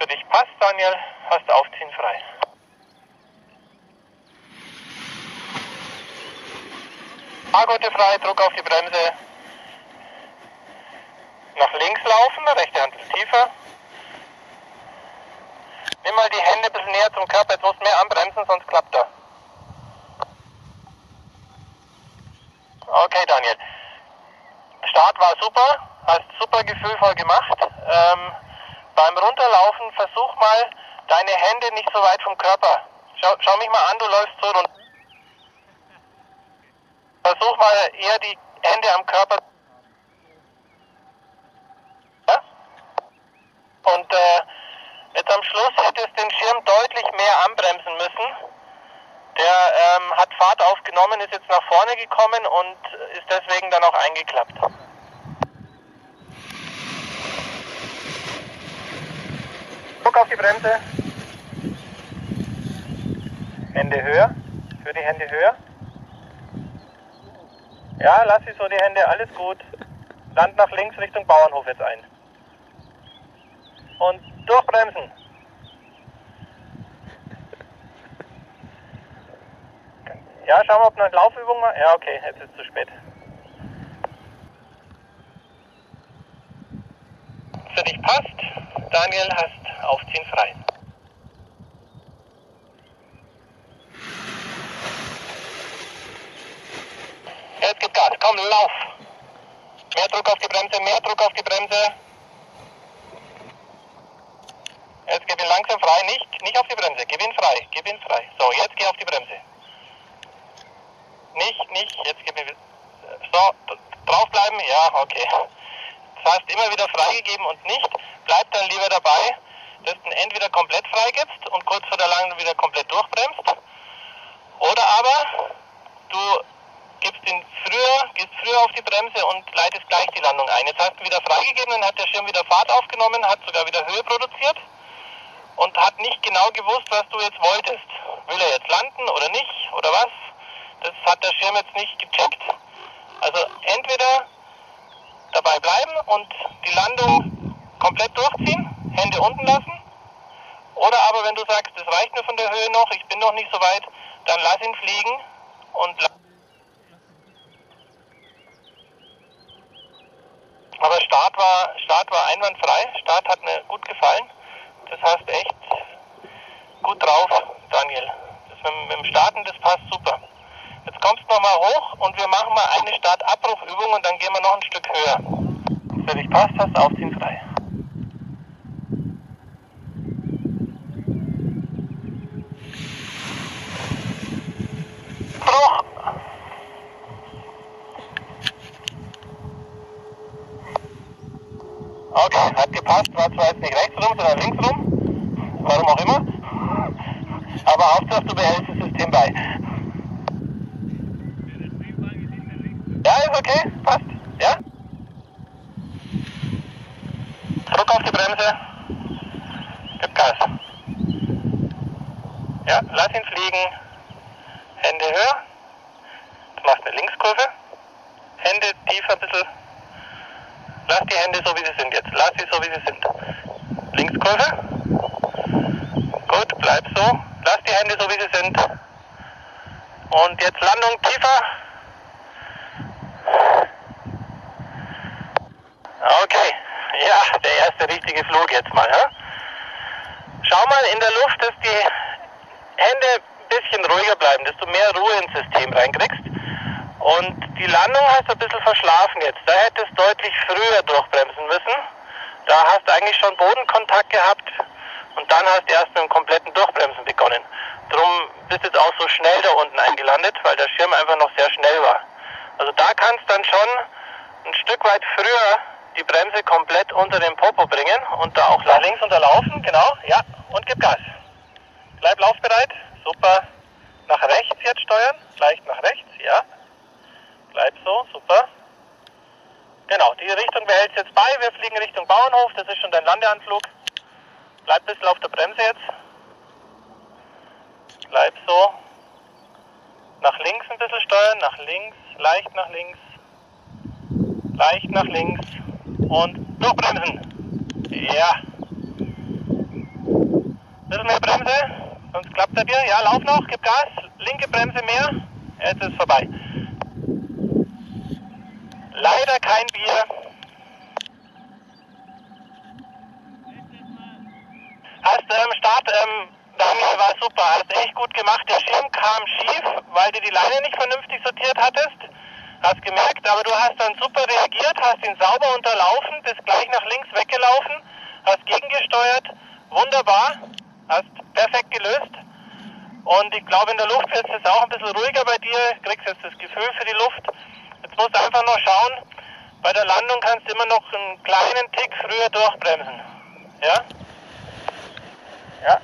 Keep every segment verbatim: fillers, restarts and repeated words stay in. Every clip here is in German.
Für dich passt, Daniel, hast Aufziehen frei. Fahrgurte frei, Druck auf die Bremse. Nach links laufen, rechte Hand ist tiefer. Nimm mal die Hände ein bisschen näher zum Körper, jetzt musst du mehr anbremsen, sonst klappt er. Okay, Daniel. Start war super, hast super gefühlvoll gemacht. Ähm, beim Runterlaufen versuch mal deine Hände nicht so weit vom Körper. Schau, schau mich mal an, du läufst so runter. Versuch mal eher die Hände am Körper. Ja? Und äh, jetzt am Schluss hättest du den Schirm deutlich mehr anbremsen müssen. Der ähm, hat Fahrt aufgenommen, ist jetzt nach vorne gekommen und ist deswegen dann auch eingeklappt. Druck auf die Bremse. Hände höher. Für die Hände höher. Ja, lass sie so die Hände, alles gut. Land nach links Richtung Bauernhof jetzt ein. Und durchbremsen. Ja, schauen wir, ob noch eine Laufübung mal. Ja, okay, jetzt ist es zu spät. Für dich passt, Daniel, hast Aufziehen frei. Jetzt gibt Gas, komm, lauf. Mehr Druck auf die Bremse, mehr Druck auf die Bremse. Jetzt gib ihn langsam frei, nicht, nicht auf die Bremse, gib ihn frei, gib ihn frei. So, jetzt geh auf die Bremse. Nicht, nicht, jetzt gib ihn. So, draufbleiben, ja, okay. Das heißt, immer wieder freigegeben und nicht. Bleib dann lieber dabei, dass du ihn entweder komplett freigibst und kurz vor der Landung wieder komplett durchbremst. Oder aber du gibst ihn früher, gehst früher auf die Bremse und leitest gleich die Landung ein. Jetzt hast du wieder freigegeben, dann hat der Schirm wieder Fahrt aufgenommen, hat sogar wieder Höhe produziert und hat nicht genau gewusst, was du jetzt wolltest. Will er jetzt landen oder nicht oder was? Das hat der Schirm jetzt nicht gecheckt. Also entweder dabei bleiben und die Landung komplett durchziehen, Hände unten lassen. Oder aber wenn du sagst, das reicht mir von der Höhe noch, ich bin noch nicht so weit, dann lass ihn fliegen und lass. Aber Start war, Start war einwandfrei, Start hat mir gut gefallen. Das heißt echt gut drauf, Daniel. Das mit, mit dem Starten, das passt super. Jetzt kommst du nochmal hoch und wir machen mal eine Startabbruchübung und dann gehen wir noch ein Stück höher. Für dich passt, hast du Aufziehen frei. Bruch! Okay, hat gepasst, war zwar jetzt nicht rechts rum, sondern links rum. Warum auch immer. Aber Hauptsache du behältst das System bei. Ja, ist okay, passt, ja? Druck auf die Bremse, gib Gas. Ja, lass ihn fliegen, Hände höher, du machst eine Linkskurve, Hände tiefer ein bisschen, lass die Hände so wie sie sind jetzt, lass sie so wie sie sind. Linkskurve, gut, bleib so, lass die Hände so wie sie sind. Und jetzt Landung tiefer. Okay, ja, der erste richtige Flug jetzt mal. Ja? Schau mal in der Luft, dass die Hände ein bisschen ruhiger bleiben, dass du mehr Ruhe ins System reinkriegst. Und die Landung hast du ein bisschen verschlafen jetzt. Da hättest du deutlich früher durchbremsen müssen. Da hast du eigentlich schon Bodenkontakt gehabt und dann hast du erst mit dem kompletten Durchbremsen begonnen. Drum bist du jetzt auch so schnell da unten eingelandet, weil der Schirm einfach noch sehr schnell war. Also da kannst du dann schon ein Stück weit früher die Bremse komplett unter den Popo bringen und da auch nach links unterlaufen, genau, ja, und gib Gas. Bleib laufbereit, super. Nach rechts jetzt steuern, leicht nach rechts, ja. Bleib so, super. Genau, die Richtung behältst jetzt bei, wir fliegen Richtung Bauernhof, das ist schon dein Landeanflug. Bleib ein bisschen auf der Bremse jetzt. Bleib so. Nach links ein bisschen steuern, nach links, leicht nach links. Leicht nach links und durchbremsen. Ja. Bisschen mehr Bremse, sonst klappt er dir. Ja, lauf noch, gib Gas, linke Bremse mehr. Jetzt ist es vorbei. Leider kein Bier. Hast ähm, Start, ähm, Daniel, war super, hast echt gut gemacht. Der Schirm kam schief, weil du die Leine nicht vernünftig sortiert hattest. Hast gemerkt, aber du hast dann super reagiert, hast ihn sauber unterlaufen, bist gleich nach links weggelaufen, hast gegengesteuert, wunderbar, hast perfekt gelöst. Und ich glaube, in der Luft wird es auch ein bisschen ruhiger bei dir, kriegst jetzt das Gefühl für die Luft. Jetzt musst du einfach noch schauen, bei der Landung kannst du immer noch einen kleinen Tick früher durchbremsen. Ja? Ja.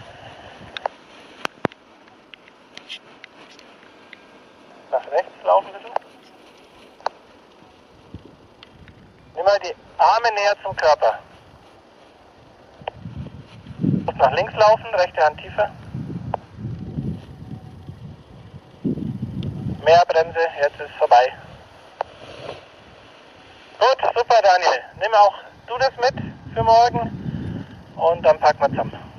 Nach rechts laufen ein bisschen. Nimm mal die Arme näher zum Körper. Du musst nach links laufen, rechte Hand tiefer. Mehr Bremse, jetzt ist es vorbei. Gut, super Daniel. Nimm auch du das mit für morgen und dann packen wir zusammen.